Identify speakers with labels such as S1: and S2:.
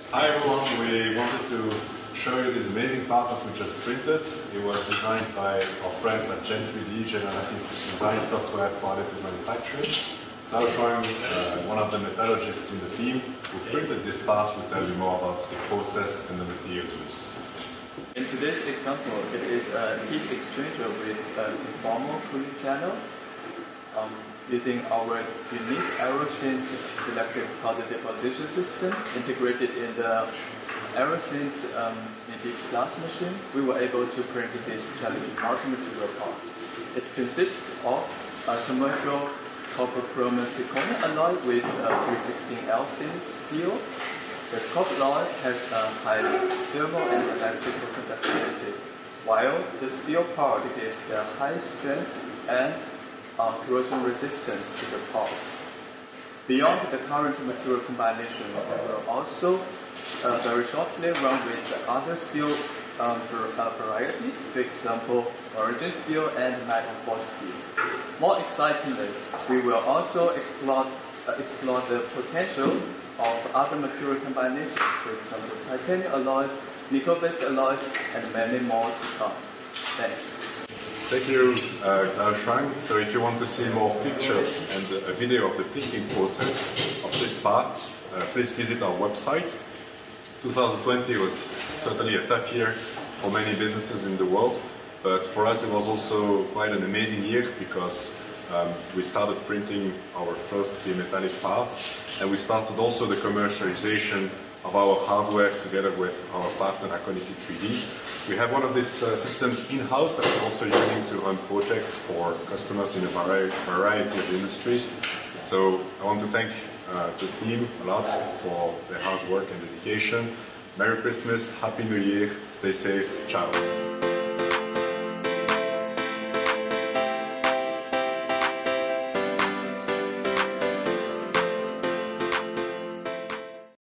S1: Hi everyone, we wanted to show you this amazing part that we just printed. It was designed by our friends at Gen3D, Generative Design Software for Additive Manufacturing. So I'll show you one of the metallurgists in the team who printed this part to tell you more about the process and the materials used.
S2: In today's example, it is a heat exchanger with a conformal cooling channel. Using our unique Aerosint selective powder deposition system integrated in the Aerosint Midi glass machine, we were able to print this challenging multi-material part. It consists of a commercial copper chrome zirconia alloy with 316L stainless steel. The copper alloy has a high thermal and electrical conductivity, while the steel part gives the high strength and corrosion resistance to the part. Beyond the current material combination, we will also very shortly run with other steel varieties, for example, origin steel and metal force steel. More excitingly, we will also explore the potential of other material combinations, for example, titanium alloys, nickel-based alloys, and many more to come. Thanks.
S1: Thank you, CuCrZr. So if you want to see more pictures and a video of the printing process of this part, please visit our website. 2020 was certainly a tough year for many businesses in the world, but for us it was also quite an amazing year because we started printing our first bimetallic parts, and we started also the commercialization of our hardware together with our partner Aconity 3D. We have one of these systems in-house that we're also using to run projects for customers in a variety of industries. So I want to thank the team a lot for their hard work and dedication. Merry Christmas, Happy New Year, stay safe, ciao.